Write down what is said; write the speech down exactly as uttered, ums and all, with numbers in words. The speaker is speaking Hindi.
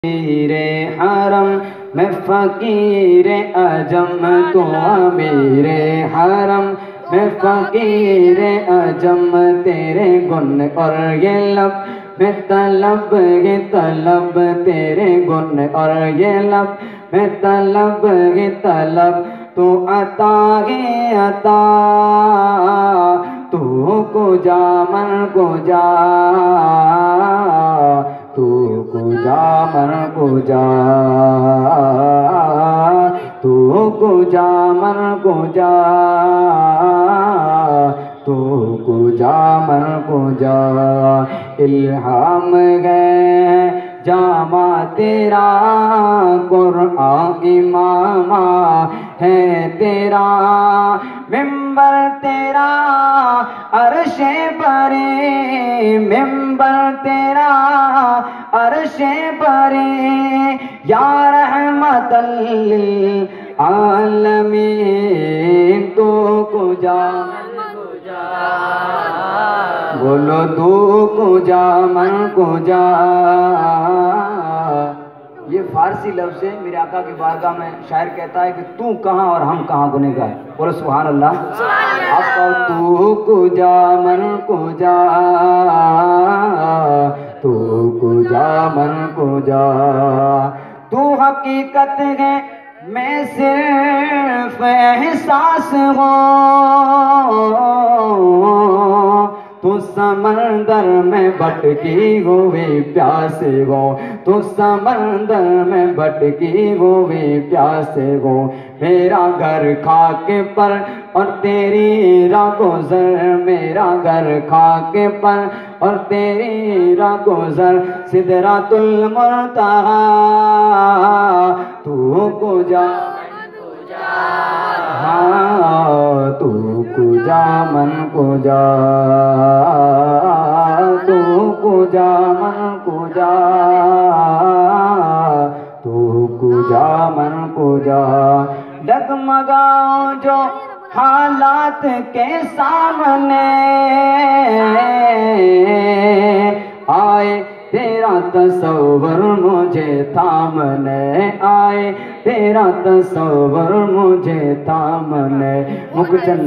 रे हरम मैं फ़कीर अजम तो अमीर हरम मैं फ़कीर अजम तेरे गुन और ये लब मैं तलब ये तलब तेरे गुन और ये लब मैं तलब ये तलब तू अता ये अता तू को जा मन को जा तू को जा मन को जा तू को जा मन को जा तू को जा मन को जा इल्हाम गए जामा तेरा कुरआन इमामा है तेरा मिंबर तेरा अर्शे परे मिंबर तेरा अर्शे परे या रहमतल लिल आलमीन तू को जा बोलो तू को जा मन को जा। ये फारसी लफ्ज़ है, मेरे आका की बारगाह में शायर कहता है कि तू कहाँ और हम कहाँ गुनहगार। बोलो सुभान अल्लाह। आप कहो तू को जा मन को जा तू को जा मन को जा तू हकीकत है मैं सिर्फ एहसास हूँ तू समंदर में भटकी हुई प्यासे हो तू समंदर में भटकी हुई प्यासे हो मेरा घर खाके पर और तेरी रागोज़र मेरा घर खाके पर और तेरी रागोज़र सिदरातुल मुंतहा तू को जा हाँ तू को जा मन को जा तू को जा मन को जा तू को जा मन को जा डगमगाओ जो हालात के सामने आए तेरा तस्वर मुझे थामने आए तेरा तस्वर मुझे थामने मुख